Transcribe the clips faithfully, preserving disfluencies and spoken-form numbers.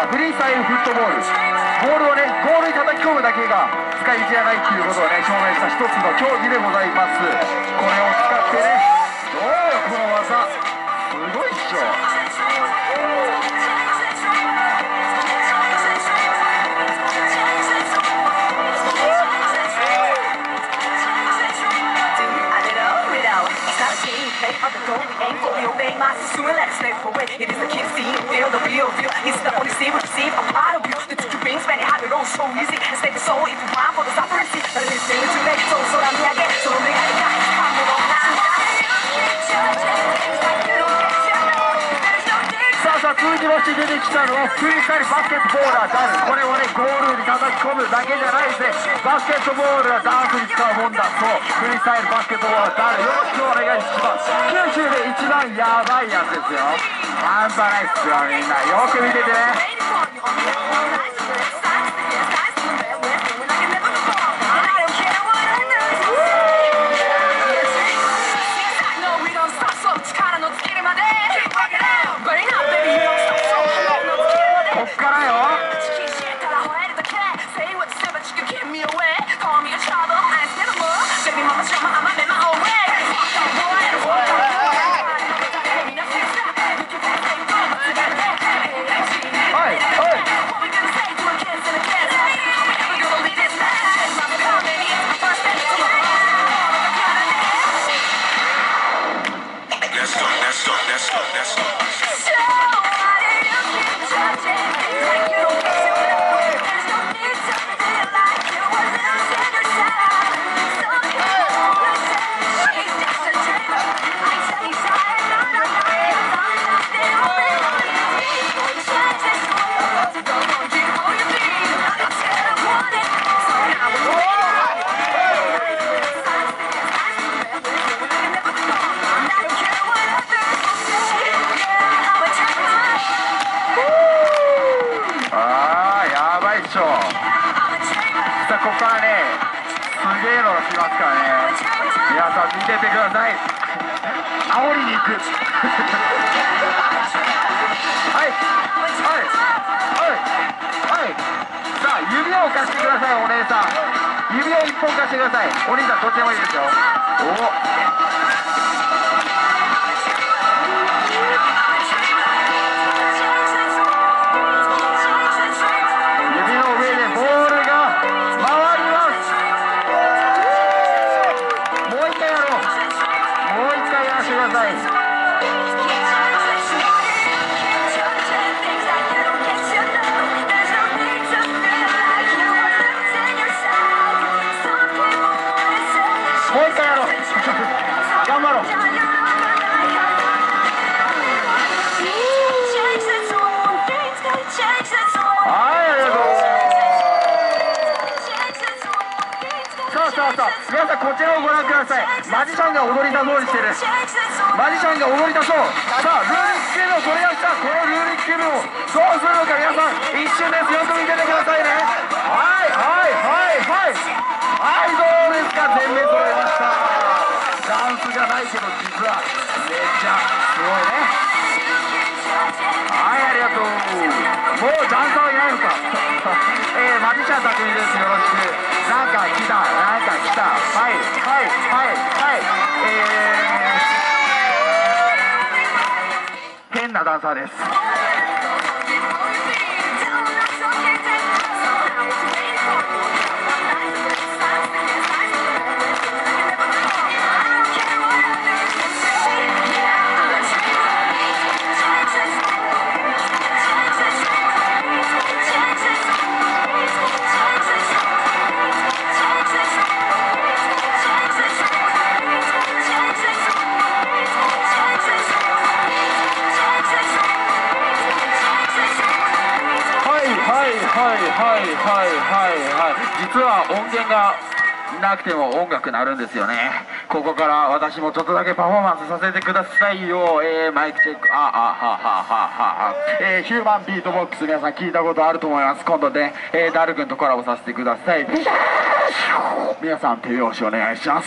はフリースタイルフットボール。ボールをねゴールに叩き込むだけが使い道じゃないっていうことをね証明した一つの競技でございます。これを使ってね、どうよこの技、すごいっしょ。さあ続きまして出てきたのはフリースタイルバスケットボーラーダル。これをねゴールに叩き込むだけじゃないですね。バスケットボールはダンスに使うもんだ。そうフリースタイルバスケットボーラーダル、よろしくお願いします。九州で一番ヤバいやつですよ。半端ないっすよ。みんなよく見ててね。ここからね、すげえのが来ますからね。皆さん見ててください。煽りに行く。はいはいはいはい。さあ指を貸してくださいお姉さん。指を一本貸してください。お兄さんどっちでもいいですよ。お皆さんこちらをご覧ください。マジシャンが踊り出そうにしてる。マジシャンが踊り出そう。さあルーリックキューブを取り出した。このルーリックキューブをどうするのか皆さん一瞬です。よく見ててくださいね。はいはいはいはいはい、どうですか。全面揃えました。ダンスじゃないけど実はめっちゃすごいね。はい、ありがとう。もうダンサーはいないのか。えー、マジシャンたくみです。よろしく。なんか来た、なんか来た。はいはいはいはい。えー、変なダンサーです。はいはいはいはいはい。実は音源がなくても音楽鳴るんですよね。ここから私もちょっとだけパフォーマンスさせてくださいよ。えー、マイクチェック。ああはははは。えー、ヒューマンビートボックス皆さん聞いたことあると思います。今度ね、えー、ダル君とコラボさせてください。皆さん手拍子お願いします。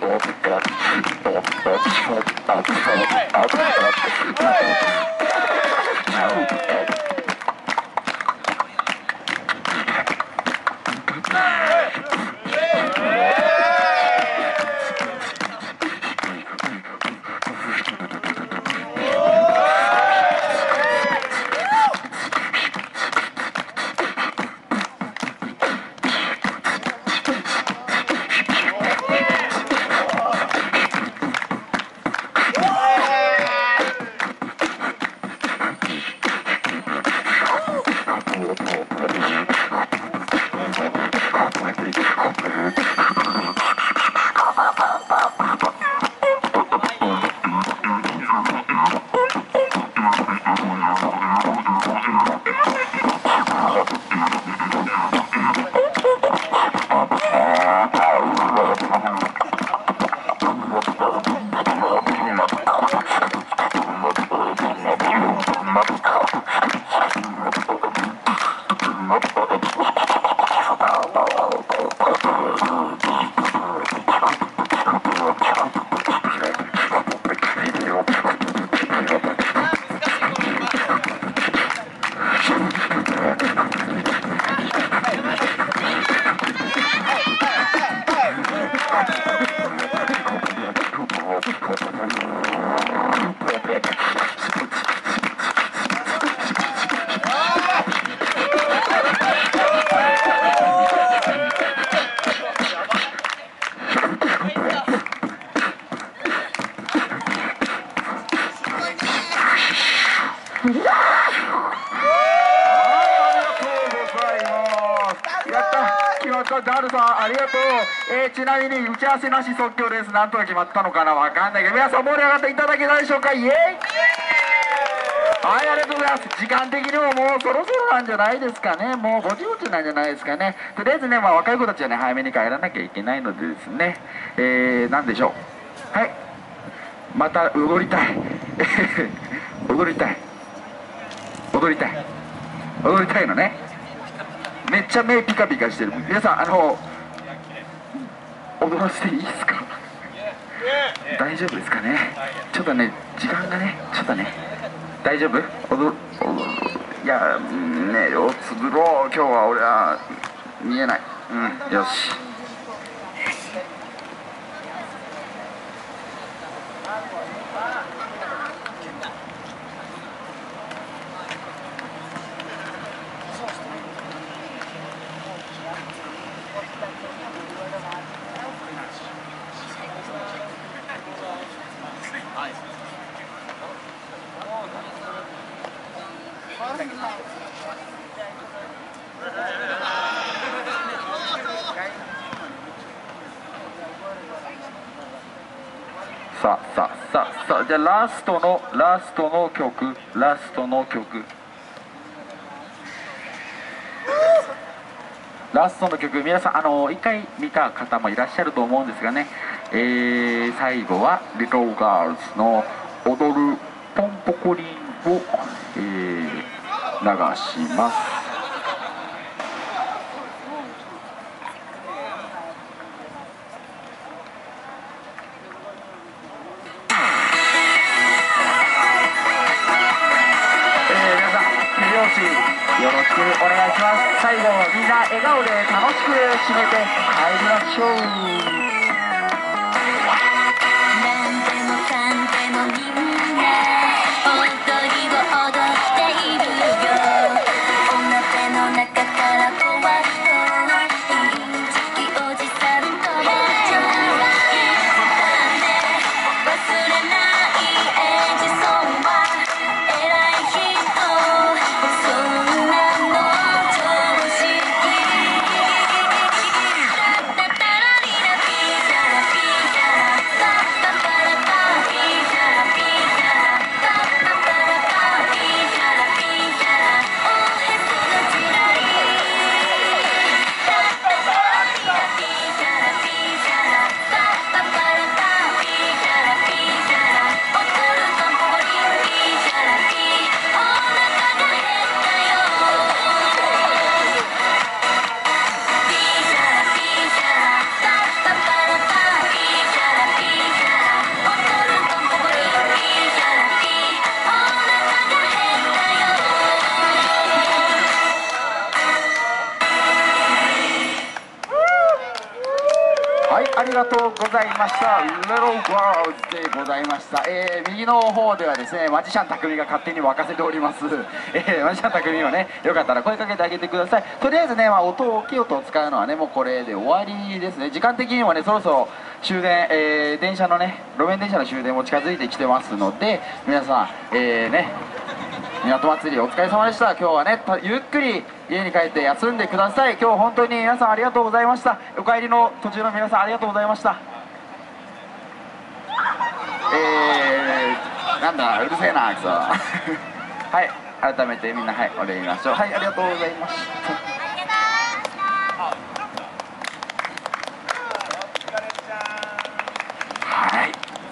ダルさんありがとう、えー、ちなみに打ち合わせなし即興レースなんとか決まったのかな、わかんないけど皆さん盛り上がっていただけたでしょうか。イエーイ。はい、ありがとうございます。時間的にももうそろそろなんじゃないですかね。もうぼちぼちなんじゃないですかね。とりあえずね、まあ、若い子たちはね早めに帰らなきゃいけないのでですね、えー、なんでしょう、はい、また踊りたい踊りたい踊りたい踊りたいのね。めっちゃ目ピカピカしてる。皆さんあの踊らせていいですか大丈夫ですかね。ちょっとね時間がねちょっとね大丈夫踊るいやねおつぶろう今日は俺は見えない。うんよし。さあさあさあさあ、じゃあラストのラストの曲ラストの曲ラストの曲、皆さんあの一回見た方もいらっしゃると思うんですがね、えー、最後はリトルガールズの「踊るポンポコリン」を、えー、流します。よろしくお願いします。最後みんな笑顔で楽しく締めて帰りましょう。なんでもかんでもみんな踊りを踊っているよ。お鍋の中からふわっとインチキおじさんとばっちゃいつだね忘れないエジソンは偉い人。「 とうございました。 Little World でございました。えー、右の方ではですねマジシャン匠が勝手に沸かせております。えー、マジシャン匠をねよかったら声かけてあげてください。とりあえずね、まあ、音大きい音を使うのはねもうこれで終わりですね。時間的にはねそろそろ終電、えー、電車のね路面電車の終電も近づいてきてますので、皆さん、えー、ね港祭りお疲れ様でした。今日はねゆっくり家に帰って休んでください。今日本当に皆さんありがとうございました。お帰りの途中の皆さんありがとうございました。えー、なんだうるせえなあいつははい改めてみんなはいお礼言いましょう。はいありがとうございましたはい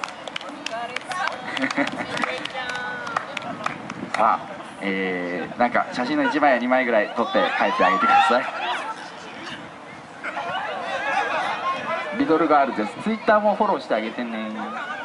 さあ、えー、なんか写真のいちまいやにまいぐらい撮って帰ってあげてください。リトルガールです。ツイッターもフォローしてあげてね。